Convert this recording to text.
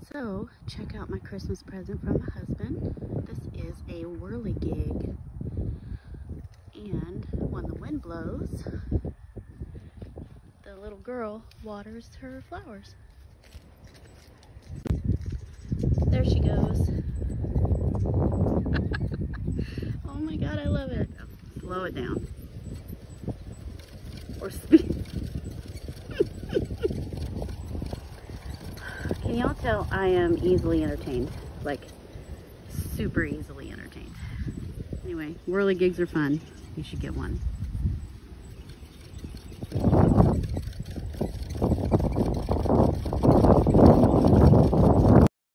So, check out my Christmas present from my husband. This is a Whirly gig. And when the wind blows, the little girl waters her flowers. There she goes. Oh my God, I love it. Slow it down. Or speed. Can y'all tell I am easily entertained? Like, super easily entertained. Anyway, Whirly gigs are fun. You should get one.